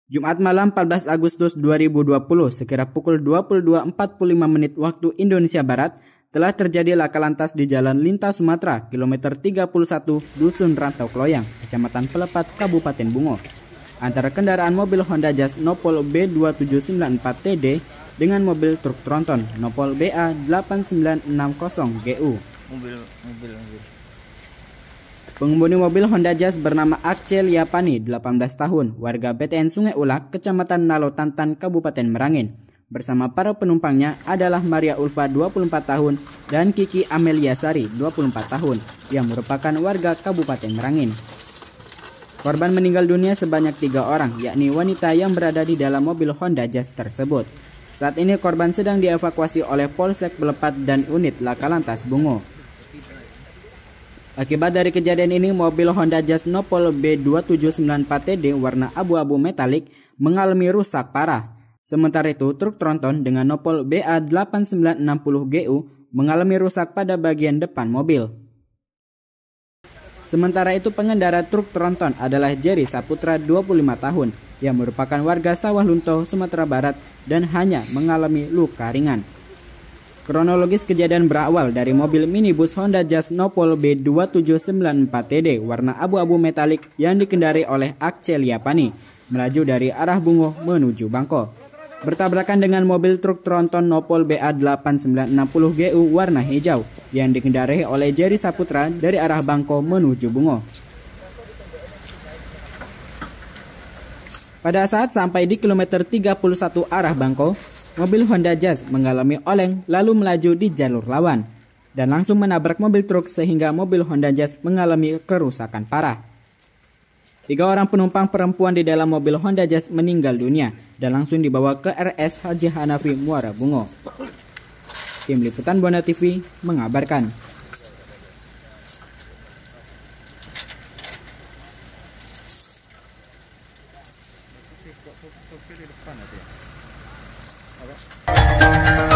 Jumat malam 14 Agustus 2020 sekira pukul 22.45 waktu Indonesia Barat telah terjadi laka lantas di Jalan Lintas Sumatera kilometer 31 Dusun Rantau Kloyang, Kecamatan Pelepat, Kabupaten Bungo, antara kendaraan mobil Honda Jazz Nopol B2794TD dengan mobil truk tronton Nopol BA8960GU. Pengemudi mobil Honda Jazz bernama Akcel Yapani, 18 tahun, warga BTN Sungai Ulak, Kecamatan Nalo Tantan, Kabupaten Merangin. Bersama para penumpangnya adalah Maria Ulfa, 24 tahun, dan Kiki Amelia Sari, 24 tahun, yang merupakan warga Kabupaten Merangin. Korban meninggal dunia sebanyak 3 orang, yakni wanita yang berada di dalam mobil Honda Jazz tersebut. Saat ini korban sedang dievakuasi oleh Polsek Pelepat dan unit Laka Lantas Bungo. Akibat dari kejadian ini, mobil Honda Jazz Nopol B2794TD warna abu-abu metalik mengalami rusak parah. Sementara itu, truk tronton dengan Nopol BA8960GU mengalami rusak pada bagian depan mobil. Sementara itu, pengendara truk tronton adalah Jerry Saputra, 25 tahun, yang merupakan warga Sawah Lunto, Sumatera Barat, dan hanya mengalami luka ringan. Kronologis kejadian berawal dari mobil minibus Honda Jazz Nopol B2794TD warna abu-abu metalik yang dikendarai oleh Akcel Yapani melaju dari arah Bungo menuju Bangko, bertabrakan dengan mobil truk tronton Nopol BA8960GU warna hijau yang dikendarai oleh Jerry Saputra dari arah Bangko menuju Bungo. Pada saat sampai di kilometer 31 arah Bangko, mobil Honda Jazz mengalami oleng lalu melaju di jalur lawan dan langsung menabrak mobil truk sehingga mobil Honda Jazz mengalami kerusakan parah. 3 orang penumpang perempuan di dalam mobil Honda Jazz meninggal dunia dan langsung dibawa ke RS Haji Hanafi Muara Bungo. Tim Liputan Bona TV mengabarkan. Di depan aja. Apa?